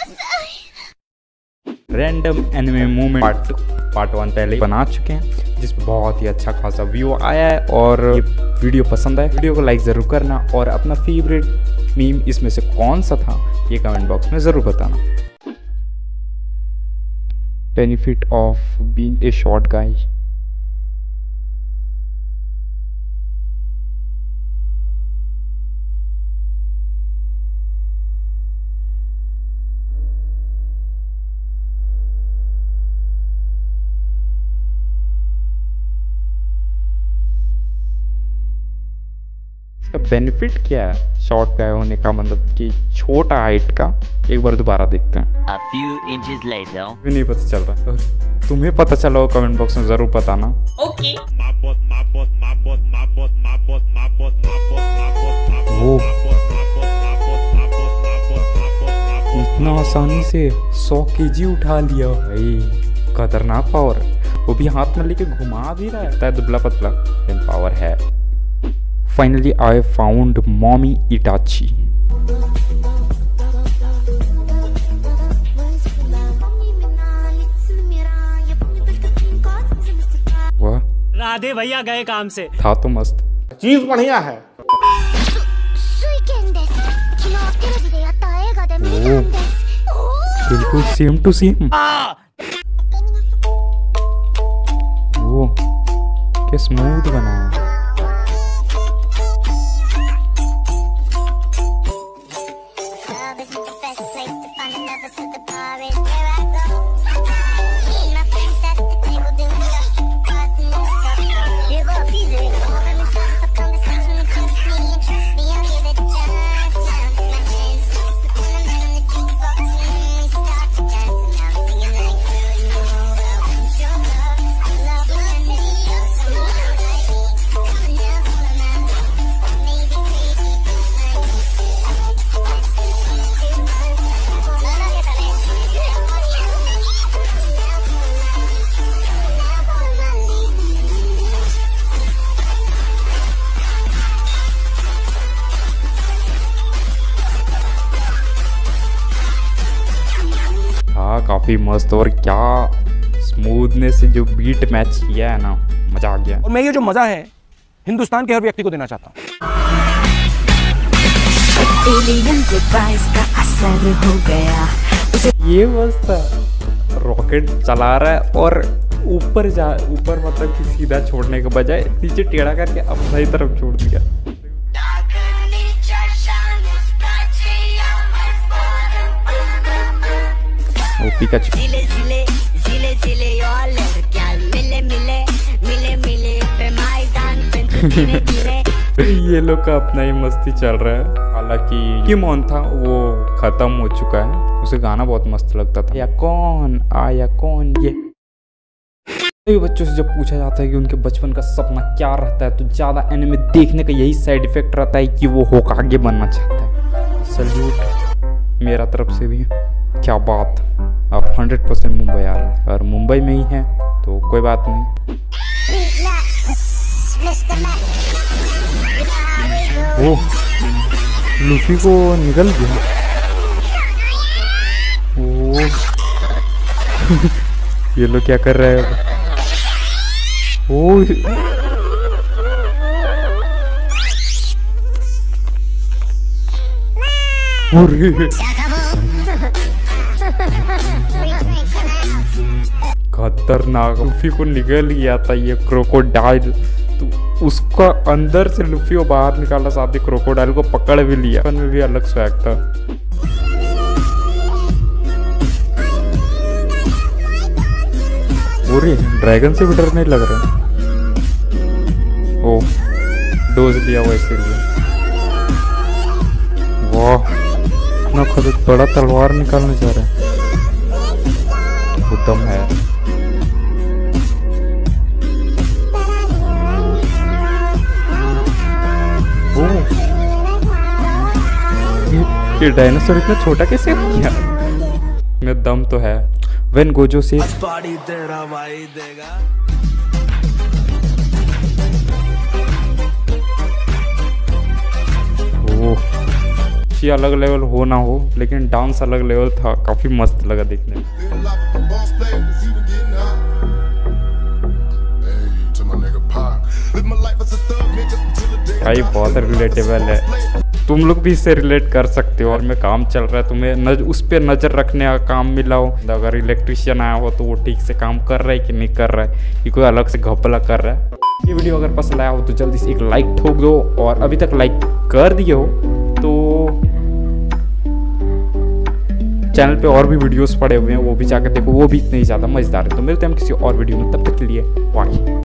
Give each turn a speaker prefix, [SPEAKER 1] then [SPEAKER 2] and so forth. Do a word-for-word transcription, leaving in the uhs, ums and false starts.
[SPEAKER 1] Random anime movement part two part one पहले बना चुके हैं, जिसमें बहुत ही अच्छा खासा व्यू आया है। और ये वीडियो पसंद आए वीडियो को लाइक ज़रूर करना, और अपना फेवरेट मीम इसमें से कौन सा था ये कमेंट बॉक्स में ज़रूर बताना। Benefit of being a short guy. Benefit क्या है शॉर्ट गाय होने का, मतलब कि छोटा हाइट का। एक बार दोबारा देखते हैं।
[SPEAKER 2] A few inches later.
[SPEAKER 1] भी नहीं पता चल रहा, तुम्हें पता चला हो कमेंट बॉक्स में जरूर बताना।
[SPEAKER 2] Okay.
[SPEAKER 1] वो इतना आसानी से सौ केजी उठा लिया भाई, खतरनाक पावर। वो भी हाथ में लेके घुमा भी रहा है, दुबला पतला पावर है। Finally, I found Mommy Itachi. वाह,
[SPEAKER 3] राधे भैया गए काम से।
[SPEAKER 1] था तो मस्त,
[SPEAKER 4] चीज बढ़िया है।
[SPEAKER 1] ओ, बिल्कुल सेम टू सेम। वो क्या स्मूथ बना है। काफी मस्त, और क्या स्मूथनेस से जो बीट मैच किया है ना, मजा आ गया।
[SPEAKER 4] और मैं ये जो मजा है हिंदुस्तान के हर व्यक्ति को देना चाहता हूँ।
[SPEAKER 1] ये मस्त है, रॉकेट चला रहा है और ऊपर जा ऊपर मतलब कि सीधा छोड़ने के बजाय नीचे टेढ़ा करके अपनी तरफ छोड़ दिया। वो पिकाचू। ये लोग का अपना ही मस्ती चल रहा है। हालांकि किमोन था वो खत्म हो चुका है, उसे गाना बहुत मस्त लगता था। या कौन आया कौन ये ये बच्चों से जब पूछा जाता है कि उनके बचपन का सपना क्या रहता है, तो ज्यादा एनिमे देखने का यही साइड इफेक्ट रहता है कि वो होकागे बनना चाहता है। सल्यूट मेरा तरफ से भी। क्या बात, आप हंड्रेड परसेंट मुंबई आ रहे हैं, और मुंबई में ही है तो कोई बात नहीं। ओ, लूफी को निकल गया। ओ ये लोग क्या कर रहे हैं? ओ खतरनाक, लूफी को निकल गया था ये क्रोकोडाइल, तो उसका अंदर से लूफी को बाहर निकाला, साथ ही क्रोकोडाइल को पकड़ भी लिया। में भी अलग स्वैग था। और ड्रैगन से भी डर नहीं लग रहा। ओ डोज लिया हुआ इसीलिए। वाह, इतना खतरनाक बड़ा तलवार निकालने जा रहा है, उत्तम है। ये डायनासोर इतना छोटा कैसे हो गया? में दम तो है। वेन गोजो से
[SPEAKER 3] तेरा भाई देगा।
[SPEAKER 1] ओह कुछ ही अलग लेवल हो ना हो, लेकिन डांस अलग लेवल था, काफ़ी मस्त लगा देखने में। भाई बहुत रिलेटेबल है, तुम लोग भी इससे रिलेट कर सकते हो। और में काम चल रहा है, तुम्हें नज, उस पर नज़र रखने का काम मिला हो, अगर इलेक्ट्रिशियन आया हो तो वो ठीक से काम कर रहा है कि नहीं कर रहा है, कि कोई अलग से घपला कर रहा है। ये वीडियो अगर पसंद आया हो तो जल्दी से एक लाइक ठोक दो, और अभी तक लाइक कर दिए हो तो चैनल पे और भी वीडियोस पड़े हुए हैं, वो भी जाकर देखो, वो भी इतने ही ज़्यादा मज़ेदार है। तो मिलते हैं हम किसी और वीडियो में, तब तक के लिए बाय।